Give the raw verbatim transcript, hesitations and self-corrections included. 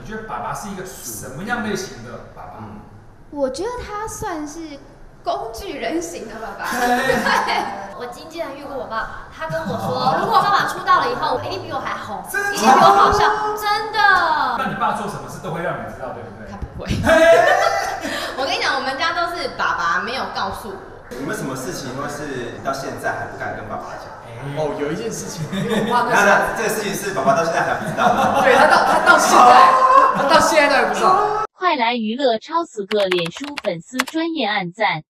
觉得爸爸是一个什么样类型的爸爸？嗯、 我觉得他算是工具人型的爸爸。 对，我经纪人遇过我爸，他跟我说，如果我爸爸出道了以后，一定比我还红，一定比我好笑，真的。 那你爸做什么事都会让你知道，对不对？ 他不会。我跟你讲，我们家都是爸爸没有告诉我。 有没有什么事情，或是到现在还不敢跟爸爸讲？ 哦，有一件事情，因为我爸那时候，这个事情是爸爸到现在还不知道的。 对他到他到现在，他到现在都还不知道。 快来娱乐超死个脸书粉丝专页按赞。